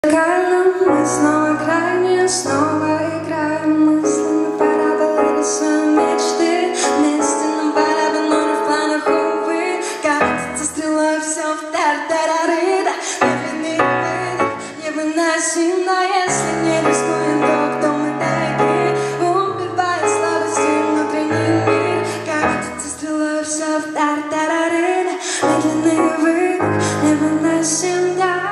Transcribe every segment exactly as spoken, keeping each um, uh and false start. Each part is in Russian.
Мы снова крайне, снова играем мысленно, пора рисуем мечты. Вместе нам пора бы, но не в планах, увы. Катится стрелой все в тар-тарары-да. Медленный выдох невыносим, но если не рискуем, то кто мы такие? Убивает слабостью внутренний мир. Катится стрелой все в тар-тарары-да. Медленный выдох невыносим, да.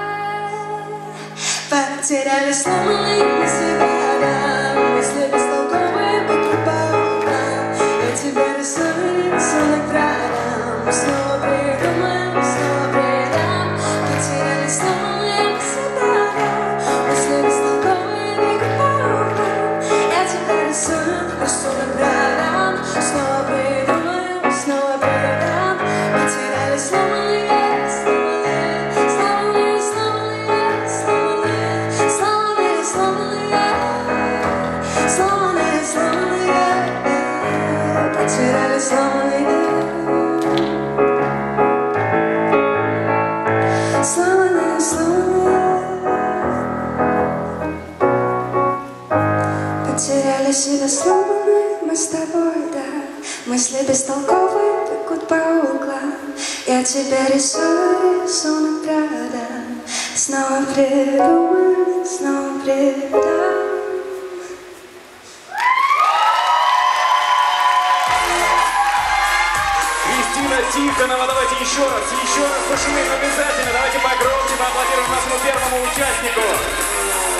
Потеряли сломанные мысли городам, мысли бестолковые вокруг по углам. Я тебя рисую рисунок рядом, снова придумаем, снова предам. Потеряли сломанные мысли городам, мысли бестолковые вокруг по углам. Я тебя рисую рисунок рядом, снова придумаем, снова предам. Потеряли сломанные потеряли сломанные, сломанные, сломанные. Потеряли себя сломанные, мы с тобой, да. Мысли бестолковые бегут по углам. Я тебя рисую рисунок рядом. Снова придумаю, снова предам. Тихонова, давайте еще раз, еще раз пошумим обязательно. Давайте погромче поаплодируем нашему первому участнику.